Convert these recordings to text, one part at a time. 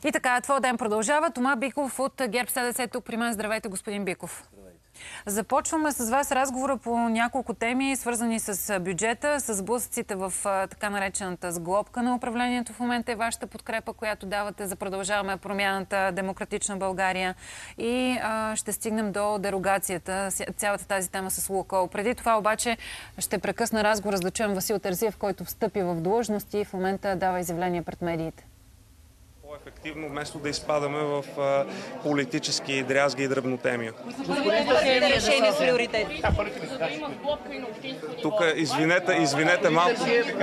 И така, твой ден продължава. Тома Биков от ГЕРБ-СДС тук при мен. Здравейте, господин Биков. Започваме с вас разговора по няколко теми, свързани с бюджета, с сблъсъците в така наречената сглобка на управлението в момента и вашата подкрепа, която давате за Продължаваме промяната, Демократична България, и ще стигнем до дерогацията, цялата тази тема с Лукойл. Преди това обаче ще прекъсна разговора, за да чуем Васил Терзиев, който встъпи в длъжност и в момента дава изявление пред медиите. По-ефективно, вместо да изпадаме в политически дрязги и дребнотемия. Решени с приоритети. Тук, извинете малко.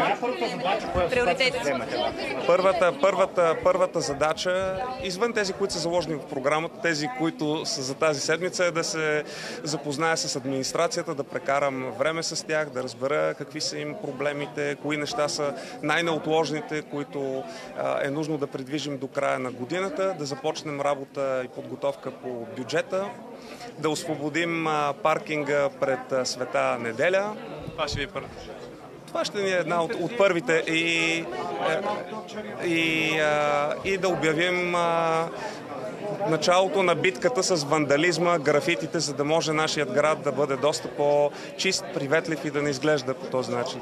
Първата задача, извън тези, които са заложени в програмата, тези, които са за тази седмица, е да се запозная с администрацията, да прекарам време с тях, да разбера какви са им проблемите, кои неща са най-неотложните, които е нужно да придвижим до края на годината, да започнем работа и подготовка по бюджета, да освободим паркинга пред Света неделя. Това ще ни е една от първите и да обявим началото на битката с вандализма, графитите, за да може нашият град да бъде доста по-чист, приветлив и да не изглежда по този начин.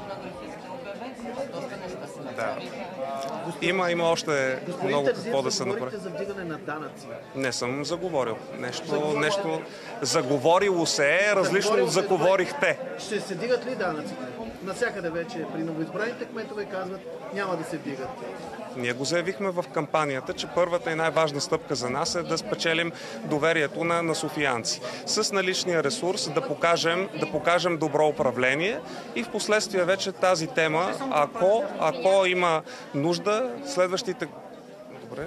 Да. Има още много какво да се направи. За вдигане на данъци. Не съм заговорил. Нещо заговорило се е, различно от заговорихте. Ще се вдигат ли данъците? Навсякъде вече при новоизбраните кметове казват, няма да се вдигат. Ние го заявихме в кампанията, че първата и най-важна стъпка за нас е да спечелим доверието на софиянци. С наличния ресурс да покажем добро управление и в последствие вече тази тема, ако има нужда, следващите... Добре.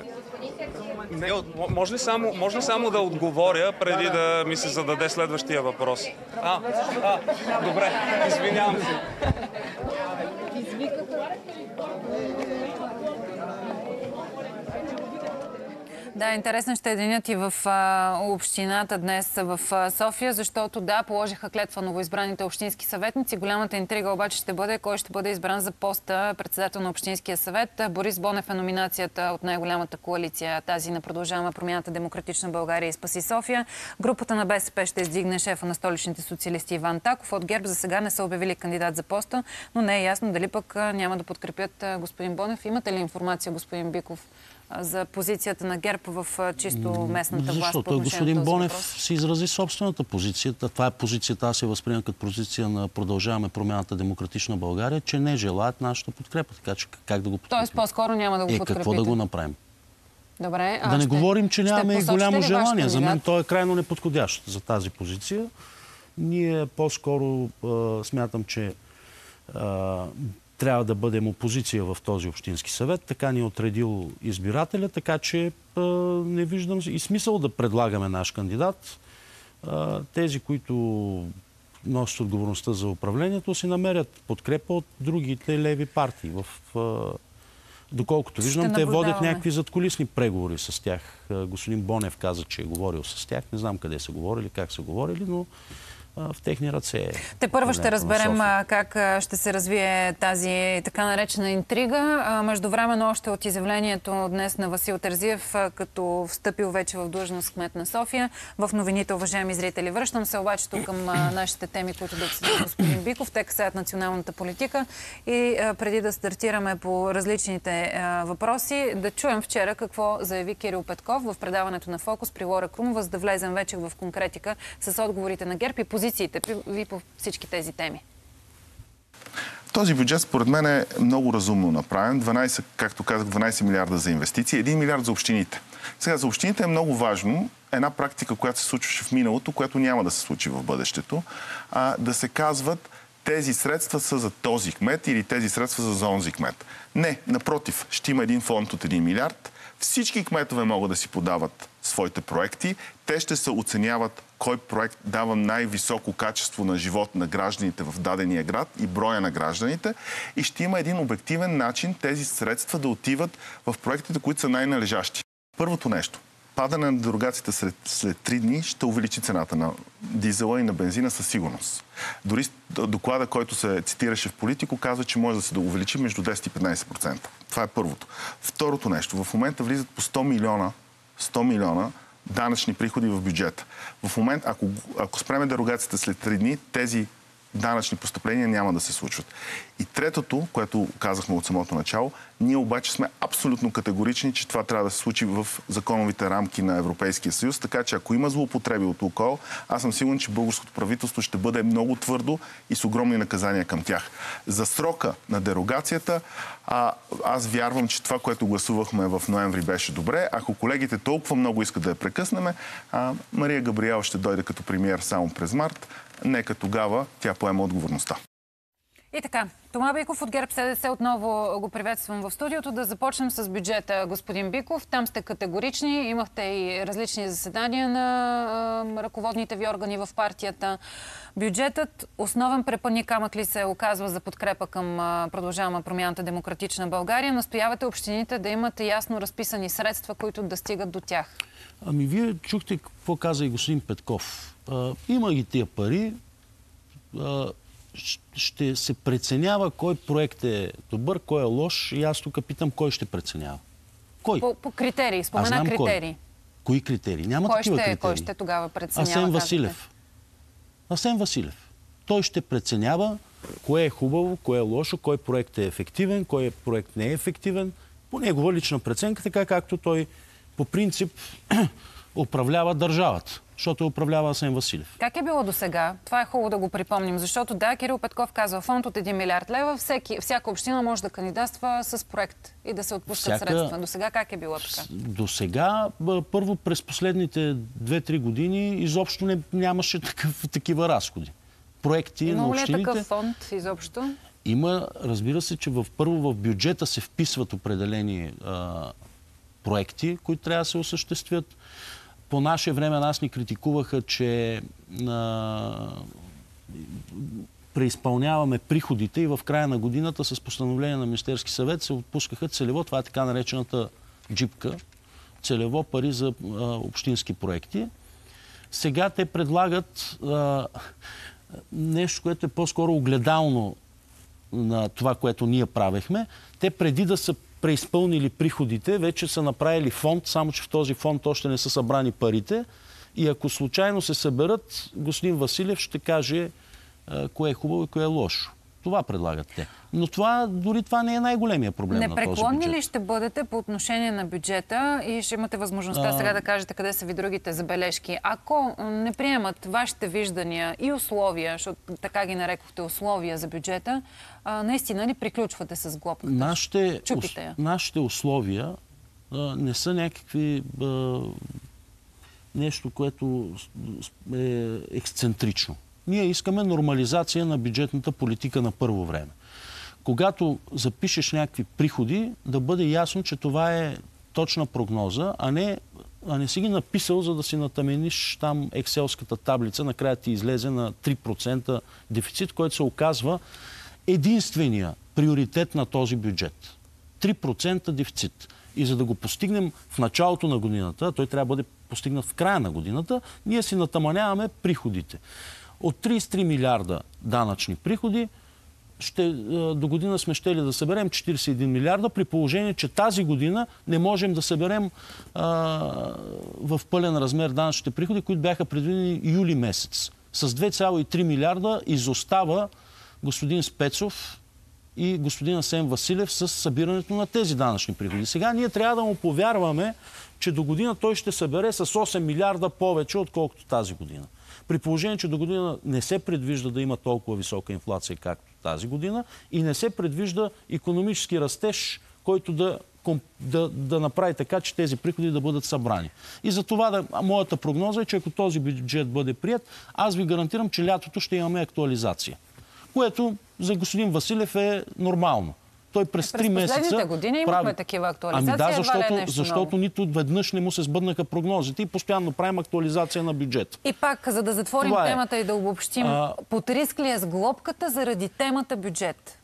Може ли само да отговоря, преди да ми се зададе следващия въпрос? Добре, извинявам се. Да, интересно ще е денят и в общината днес в София, защото да, положиха клетва новоизбраните общински съветници. Голямата интрига обаче ще бъде кой ще бъде избран за поста председател на Общинския съвет. Борис Бонев е номинацията от най-голямата коалиция, тази на Продължаваме промяната, Демократична България и Спаси София. Групата на БСП ще издигне шефа на столичните социалисти Иван Таков. От ГЕРБ за сега не са обявили кандидат за поста, но не е ясно дали пък няма да подкрепят господин Бонев. Имате ли информация, господин Биков, за позицията на ГЕРБ в чисто местната власт? Защото господин Бонев си изрази собствената позиция. Това е позицията, аз я възприемам като позиция на Продължаваме промяната, Демократична България, че не желаят нашата подкрепа. Така че как да го подкрепим? Тоест по-скоро няма да го подкрепите? Какво да го направим? Добре, да не говорим, че нямаме и голямо желание. За мен той е крайно неподходящ за тази позиция. Ние по-скоро смятам, че трябва да бъдем опозиция в този общински съвет. Така ни е отредил избирателя, така че не виждам и смисъл да предлагаме наш кандидат. Тези, които носят отговорността за управлението, си намерят подкрепа от другите леви партии. Доколкото виждам, те водят някакви задкулисни преговори с тях. Господин Бонев каза, че е говорил с тях. Не знам къде са говорили, как са говорили, но в техни ръце. Те първо ще разберем как ще се развие тази така наречена интрига. Междувременно още от изявлението днес на Васил Терзиев, като встъпил вече в длъжност кмет на София. В новините, уважаеми зрители, връщам се обаче тук към нашите теми, които да обсъди господин Биков. Те касаят националната политика. И преди да стартираме по различните въпроси, да чуем вчера какво заяви Кирил Петков в предаването на Фокус при Лора Крумова, за да влезем вече в конкретика с отговорите на ГЕРБ и позициите ви по всички тези теми. Този бюджет, според мен, е много разумно направен. 12, както казах, 12 милиарда за инвестиции, 1 милиард за общините. Сега, за общините е много важно една практика, която се случваше в миналото, която няма да се случи в бъдещето, да се казват тези средства са за този кмет или тези средства за онзи кмет. Не, напротив, ще има един фонд от 1 милиард. Всички кметове могат да си подават своите проекти. Те ще се оценяват кой проект дава най-високо качество на живот на гражданите в дадения град и броя на гражданите. И ще има един обективен начин тези средства да отиват в проектите, които са най-належащи. Първото нещо. падане на дерогацията след 3 дни ще увеличи цената на дизела и на бензина със сигурност. Дори доклада, който се цитираше в Политико, казва, че може да се увеличи между 10 и 15%. Това е първото. Второто нещо. В момента влизат по 100 милиона данъчни приходи в бюджета. В момента, ако спреме дерогацията след 3 дни, тези данъчни постъпления няма да се случват. И третото, което казахме от самото начало, ние обаче сме абсолютно категорични, че това трябва да се случи в законовите рамки на Европейския съюз, така че ако има злоупотреби от „Лукойл“, аз съм сигурен, че българското правителство ще бъде много твърдо и с огромни наказания към тях. За срока на дерогацията, аз вярвам, че това, което гласувахме в ноември, беше добре. Ако колегите толкова много искат да я прекъснем, Мария Габриел ще дойде като премиер само през март. Нека тогава тя поема отговорността. И така, Тома Биков от ГЕРБ-СДС, отново го приветствам в студиото. Да започнем с бюджета, господин Биков. Там сте категорични, имахте и различни заседания на ръководните ви органи в партията. Бюджетът основен препънни камък ли се оказва за подкрепа към Продължаваме промяната Демократична България? Настоявате общините да имат ясно разписани средства, които да стигат до тях. Ами вие чухте какво каза и господин Петков. Има ги тия пари, ще се преценява кой проект е добър, кой е лош и аз тук питам кой ще преценява. Кой? По критерии, спомена критерии. Кои критерии? Няма такива критерии. Кой ще тогава преценява? Асен Василев. Асен Василев. Той ще преценява кое е хубаво, кое е лошо, кой проект е ефективен, кой проект не е ефективен. По негова лична преценка, така както той по принцип управлява държавата. Защото управлява Асен Василев. Как е било до сега? Това е хубаво да го припомним, защото да, Кирил Петков казва, фонд от 1 милиард лева, всяка община може да кандидатства с проект и да се отпускат средства. До сега как е било така? До сега, първо през последните 2-3 години изобщо нямаше такива разходи. Проекти на общините. Има ли такъв фонд изобщо? Има, разбира се, че първо в бюджета се вписват определени проекти, които трябва да се осъществят. По наше време нас ни критикуваха, че преизпълняваме приходите и в края на годината с постановление на Министерски съвет се отпускаха целево, това е така наречената джипка, целево пари за общински проекти. Сега те предлагат нещо, което е по-скоро огледално на това, което ние правехме. Те преди да са преизпълнили приходите, вече са направили фонд, само че в този фонд още не са събрани парите. И ако случайно се съберат, господин Василев ще каже кое е хубаво и кое е лошо. Това предлагат те. Но дори това не е най-големия проблем на този бюджет. Непреклонни ли ще бъдете по отношение на бюджета и ще имате възможността сега да кажете къде са ви другите забележки? Ако не приемат вашите виждания и условия, защото така ги нарекохте условия за бюджета, наистина ли приключвате с глобката? Нашите условия не са някакви нещо, което е ексцентрично. Ние искаме нормализация на бюджетната политика на първо време. Когато запишеш някакви приходи, да бъде ясно, че това е точна прогноза, а не си ги написал, за да си натамениш там екселската таблица, накрая ти излезе на 3% дефицит, който се оказва единствения приоритет на този бюджет. 3% дефицит. И за да го постигнем в началото на годината, той трябва да бъде постигнат в края на годината, ние си натаманяваме приходите. От 33 милиарда данъчни приходи, до година сме щели да съберем 41 милиарда, при положение, че тази година не можем да съберем в пълен размер данъчните приходи, които бяха предвидени юли месец. С 2,3 милиарда изостава господин Спецов и господин Асен Василев с събирането на тези данъчни приходи. Сега ние трябва да му повярваме, че до година той ще събере с 8 милиарда повече, отколкото тази година. При положение, че до година не се предвижда да има толкова висока инфлация, както тази година, и не се предвижда икономически растеж, който да направи така, че тези приходи да бъдат събрани. И за това моята прогноза е, че ако този бюджет бъде прият, аз ви гарантирам, че лятото ще имаме актуализация. Което за господин Василев е нормално. Той през 3 месеца... През последните години имахме такива актуализации. Защото нито веднъж не му се сбъднаха прогнозите и постоянно правим актуализация на бюджета. И пак, за да затворим темата и да обобщим, под риск ли е с глобката заради темата бюджет?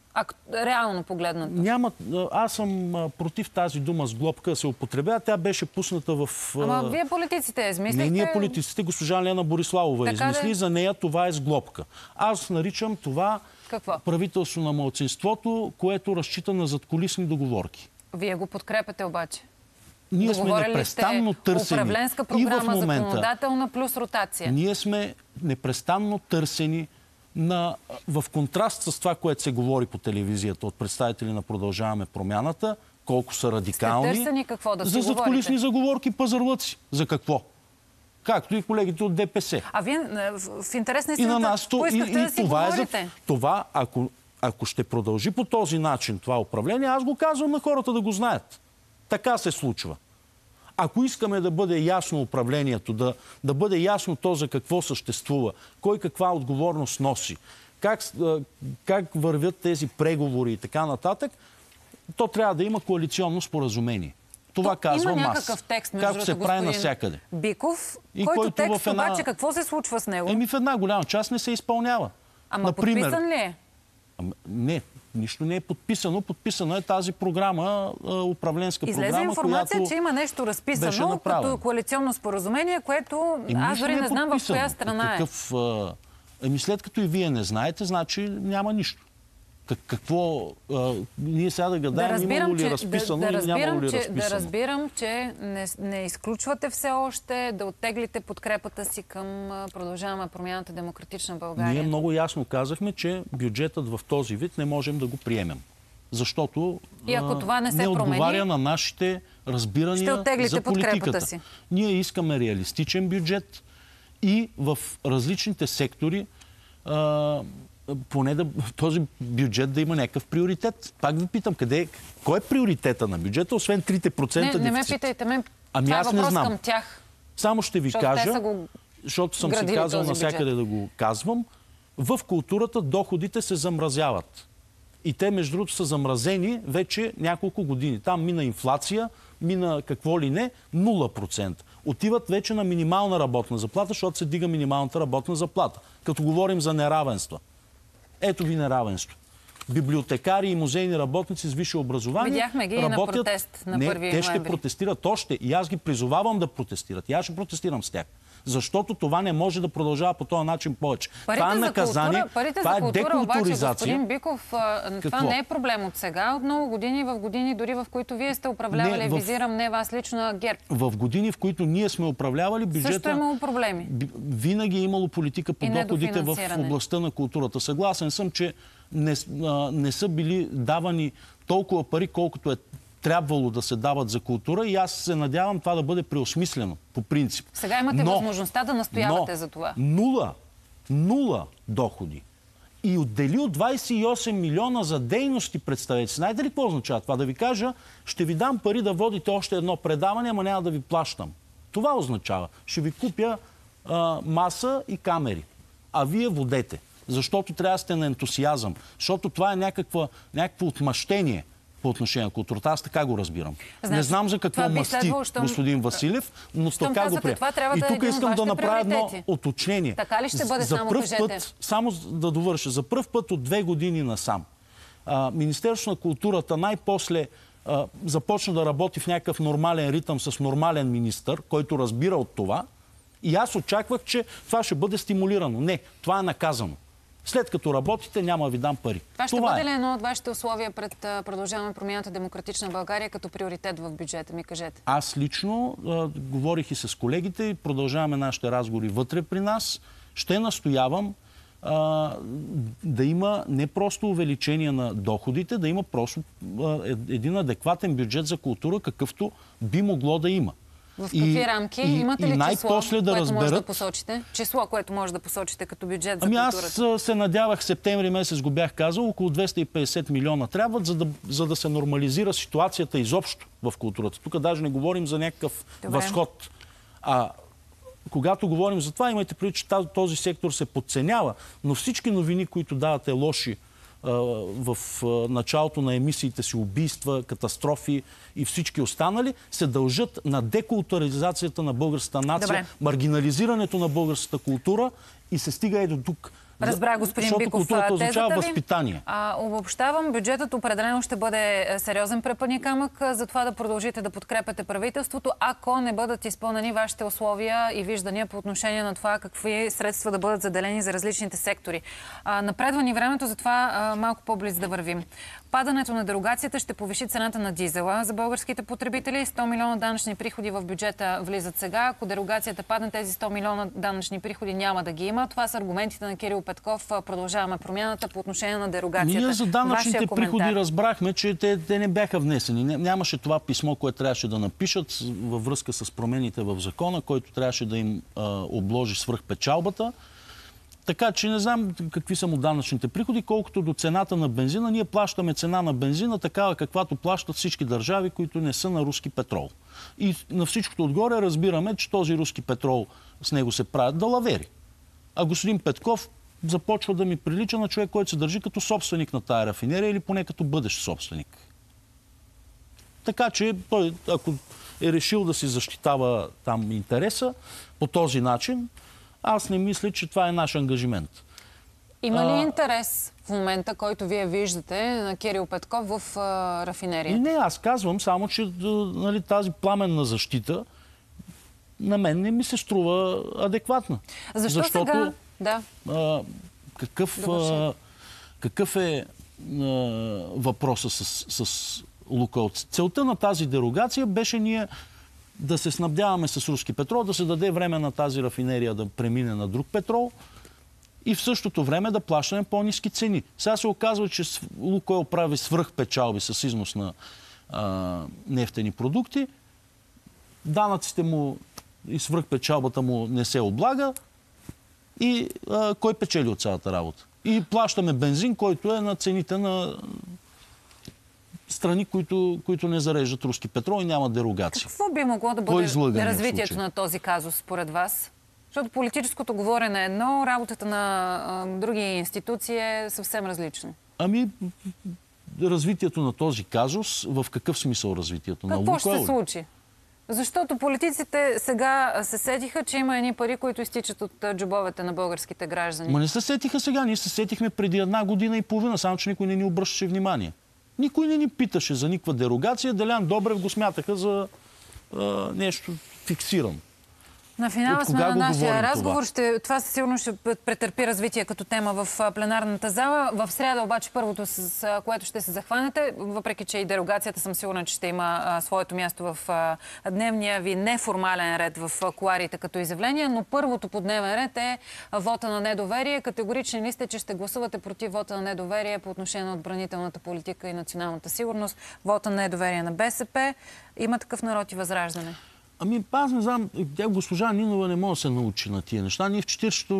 Реално погледнато. Аз съм против тази дума с глобка да се употребява. Тя беше пусната в... Ама вие политиците измислихте... Не, ние политиците, госпожа Лена Бориславова измисли. За нея това е с глобка. Аз наричам това правителство на малцинството, което разчита на задкулисни договорки. Вие го подкрепяте обаче. Ние сме непрестанно търсени. Управленска програма, законодателна плюс ротация. Ние сме непрестанно търсени в контраст с това, което се говори по телевизията от представители на Продължаваме промяната, колко са радикални. Търсени какво да си за задкулисни заговорки, пазарлъци. За какво? Както и колегите от ДПС. А вие в интерес на истината поискахте да си говорите. Това, ако ще продължи по този начин това управление, аз го казвам на хората да го знаят. Така се случва. Ако искаме да бъде ясно управлението, да бъде ясно то за какво съществува, кой каква отговорност носи, как вървят тези преговори и така нататък, то трябва да има коалиционно споразумение. Това казвам аз. Има някакъв текст, между както се прави навсякъде. Биков, който текст обаче какво се случва с него? В една голяма част не се изпълнява. Ама подписан ли е? Не. Нищо не е подписано. Подписана е тази програма, управленска програма, Излезе информация, че има нещо разписано като коалиционно споразумение, което аз дори не знам в коя страна е. След като и вие не знаете, значи няма нищо. Какво... ние сега да гадаем, имало ли разписано или нямало ли разписано. Да разбирам, че не изключвате все още да оттеглите подкрепата си към Продължаваме промяната Демократична България. Ние много ясно казахме, че бюджетът в този вид не можем да го приемем. Защото и ако това не се отговаря на нашите разбирания за политиката си. Ние искаме реалистичен бюджет и в различните сектори поне този бюджет да има някакъв приоритет. Пак ви питам, кой е приоритета на бюджета, освен 3% дефицит? Не ме питайте, това е въпрос към тях. Само ще ви кажа, защото съм си казал навсякъде да го казвам, в културата доходите се замразяват. И те, между другото, са замразени вече няколко години. Там мина инфлация, мина какво ли не, 0%. Отиват вече на минимална работна заплата, защото се дига минималната работна заплата. Като говорим за неравенства. Ето ви неравенство. Библиотекари и музейни работници с висше образование видяхме ги работят на протест на 1 ноември. Те ще протестират още. И аз ги призовавам да протестират. И аз ще протестирам с тях. Защото това не може да продължава по този начин повече. Това е наказание, това е декултуризация. Господин Биков, това не е проблем от сега. От много години, в години, дори в които вие сте управлявали, визирам не вас лично, а ГЕРБ. В години, в които ние сме управлявали, бюджета... Също е имало проблеми. Винаги е имало политика по доходите в областта на културата. Съгласен съм, че не са били давани толкова пари, колкото е трябвало да се дават за култура и аз се надявам това да бъде преосмислено по принцип. Сега имате възможността да настоявате за това. Нула доходи. И отдели от 28 милиона за дейности, представете. Знаете ли какво означава това? Да ви кажа, ще ви дам пари да водите още едно предаване, ама няма да ви плащам. Това означава. Ще ви купя маса и камери. А вие водете. Защото трябва да сте на ентусиазъм. Защото това е някакво отмъщение по отношение на културата. Аз така го разбирам. Значи, не знам за какво мъсти господин Василев, но така го приема. И тук искам да направя едно уточнение. Така ли ще бъде, само кажете? Само да довърша. За пръв път от 2 години насам Министерството на културата най-после започна да работи в някакъв нормален ритъм с нормален министър, който разбира от това. И аз очаквах, че това ще бъде стимулирано. Не, това е наказано. След като работите, няма да ви дам пари. Това ще бъде ли едно от вашите условия пред Продължаваме промяната Демократична България като приоритет в бюджета? Ми кажете. Аз лично говорих и с колегите и продължаваме нашите разговори вътре при нас. Ще настоявам да има не просто увеличение на доходите, да има просто един адекватен бюджет за култура, какъвто би могло да има. В какви рамки? Имате ли число, което може да посочите? Число, което може да посочите като бюджет за културата? Аз се надявах, септември месец го бях казал, около 250 милиона трябват, за да се нормализира ситуацията изобщо в културата. Тук даже не говорим за някакъв възход. Когато говорим за това, имайте предвид, че този сектор се подценява, но всички новини, които давате лоши в началото на емисиите си, убийства, катастрофи и всички останали, се дължат на декултуризацията на българската нация, маргинализирането на българската култура и се стига до тук. Разбрах, господин Защото Биков, културата означава тезата ви. възпитание. Обобщавам, бюджетът определено ще бъде сериозен препъдни камък за това да продължите да подкрепяте правителството, ако не бъдат изпълнени вашите условия и виждания по отношение на това какви средства да бъдат заделени за различните сектори. Напредва ни времето, затова малко по-близо да вървим. Падането на дерогацията ще повиши цената на дизела за българските потребители. 100 милиона данъчни приходи в бюджета влизат сега. Ако дерогацията падне, тези 100 милиона данъчни приходи няма да ги има. Това са аргументите на Кирил Петков. Продължаваме промяната по отношение на дерогацията. Ние за данъчните приходи разбрахме, че те не бяха внесени. Нямаше това писмо, което трябваше да напишат във връзка с промените в закона, който трябваше да им обложи свръхпечалбата. Така че не знам какви са му данъчните приходи, колкото до цената на бензина. Ние плащаме цена на бензина такава, каквато плащат всички държави, които не са на руски петрол. И на всичкото отгоре разбираме, че този руски петрол, с него се правят далавери. А господин Петков започва да ми прилича на човек, който се държи като собственик на тая рафинерия или поне като бъдещ собственик. Така че той, ако е решил да си защитава там интереса по този начин, аз не мисля, че това е наш ангажимент. Има ли интерес в момента, който вие виждате на Кирил Петков в рафинерията? Не, аз казвам само, че нали, тази пламенна защита на мен не ми се струва адекватна. Защото сега... Да. Какъв е въпросът с Лукойл? Целта на тази дерогация беше ние да се снабдяваме с руски петрол, да се даде време на тази рафинерия да премине на друг петрол и в същото време да плащаме по-ниски цени. Сега се оказва, че Лукойл прави свръхпечалби с износ на нефтени продукти, данъците му и свръхпечалбата му не се облага и кой печели от цялата работа? И плащаме бензин, който е на цените на страни, които не зареждат руски петрол и няма дерогация. Какво би могло да бъде развитието на този казус, според вас? Защото политическото говорене е едно, работата на други институции е съвсем различно. Ами, развитието на този казус, в какъв смисъл развитието на Лукойл? Какво ще се случи? Защото политиците сега се сетиха, че има едни пари, които изтичат от джобовете на българските граждани. Ма не се сетиха сега, ние се сетихме преди 1 година и половина, само че никой не ни обръщаше внимание. Никой не ни питаше за никаква дерогация. Делян Добрев го смятаха за нещо фиксирано. На финала сме на нашия разговор. Това със сигурно ще претърпи развитие като тема в пленарната зала. В сряда обаче първото, с което ще се захванете, въпреки че и дерогацията съм сигурна, че ще има своето място в дневния ви неформален ред в кулоарите като изявление, но първото по дневен ред е вота на недоверие. Категорични ли сте, че ще гласувате против вота на недоверие по отношение на отбранителната политика и националната сигурност? Вота на недоверие на БСП. Има такъв народ и Възраждане. Ами, аз не знам, госпожа Нинова не може да се научи на тия неща. Ние в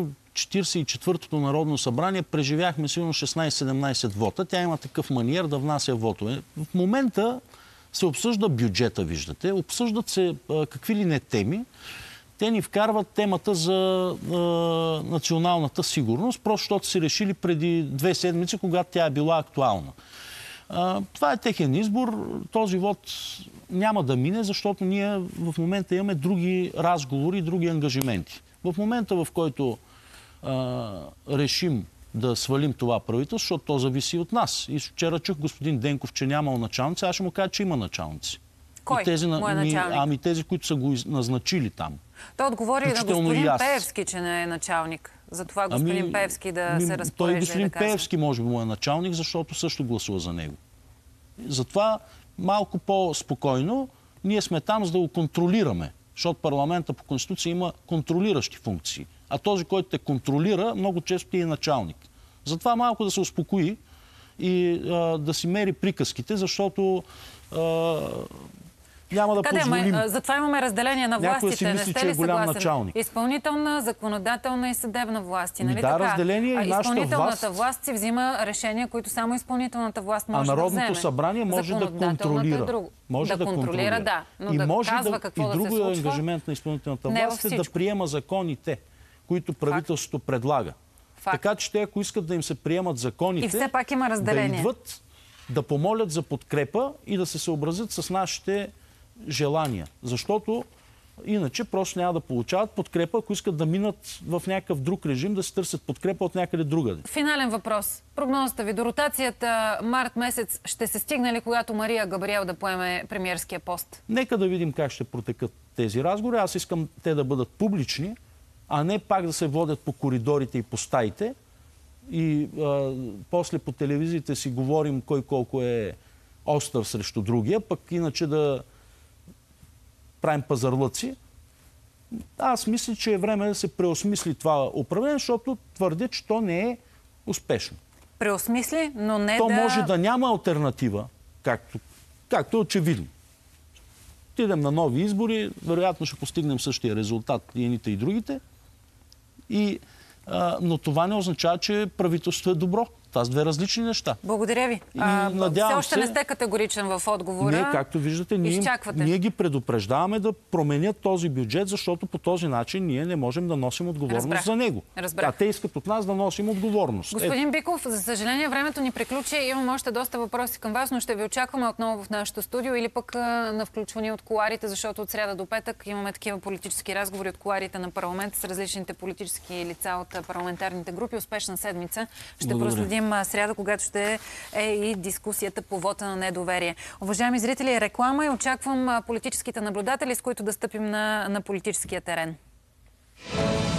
44-то Народно събрание преживяхме сигурно 16-17 вота. Тя има такъв маниер да внася вотове. В момента се обсъжда бюджета, виждате. Обсъждат се какви ли не теми. Те ни вкарват темата за националната сигурност, просто защото си решили преди 2 седмици, когато тя е била актуална. Това е техен избор. Този вод няма да мине, защото ние в момента имаме други разговори, други ангажименти. В момента, в който решим да свалим това правителство, защото то зависи от нас. И вчера чух господин Денков, че нямал началници, аз ще му кажа, че има началници. Кой? Началник? Ами тези, които са го назначили там. Той отговори на господин Пеевски, че не е началник. Затова господин Пеевски да се разпорежда. Той господин Пеевски може би му е началник, защото също гласува за него. Затова малко по-спокойно ние сме там, за да го контролираме. Защото парламента по Конституция има контролиращи функции. А този, който те контролира, много често ти е началник. Затова малко да се успокои и да си мери приказките, защото няма да позволим. Затова имаме разделение на властите. Не сте ли съгласен? Изпълнителна, законодателна и съдебна власт. Нали да, разделение и нашата власт. Изпълнителната власт си взима решения, които само изпълнителната власт може да вземе. А Народното събрание може да контролира. Може да контролира, да. Но да казва какво да се случва. И друго ангажимент на изпълнителната власт е да приема законите, които правителството предлага. Така че те, ако искат да им се приемат законите, и все пак има разделение, да идват, да помолят за подкрепа и да се съобразят с нашите желания. Защото Иначе просто няма да получават подкрепа, ако искат да минат в някакъв друг режим, да се търсят подкрепа от някъде другаде. Финален въпрос. Прогнозата ви до ротацията март месец ще се стигне ли, когато Мария Габриел да поеме премиерския пост? Нека да видим как ще протекат тези разговори. Аз искам те да бъдат публични, а не пак да се водят по коридорите и по стаите. И после по телевизиите си говорим кой колко е остър срещу другия, пък иначе да правим пазарлъци. Аз мисля, че е време да се преосмисли това управление, защото твърдя, че то не е успешно. Преосмисли, но не то да... може да няма алтернатива, както е очевидно. Отидем на нови избори, вероятно ще постигнем същия резултат и едните и другите. Но това не означава, че правителството е добро. Това са две различни неща. Благодаря ви. Все още не сте категоричен в отговора. Не, както виждате, ние ги предупреждаваме да променят този бюджет, защото по този начин ние не можем да носим отговорност за него. Те искат от нас да носим отговорност. Господин Биков, за съжаление времето ни приключи. Имам още доста въпроси към вас, но ще ви очакваме отново в нашото студио или пък на включване от кулоарите, защото от сряда до петък имаме такива политически разговори от кулоарите на парламента с различните политически лица от парламентарните групи. Успешна седмица. Ще проследим сряда, когато ще е и дискусията по вота на недоверие. Уважаеми зрители, реклама и очаквам политическите наблюдатели, с които да стъпим на политическия терен.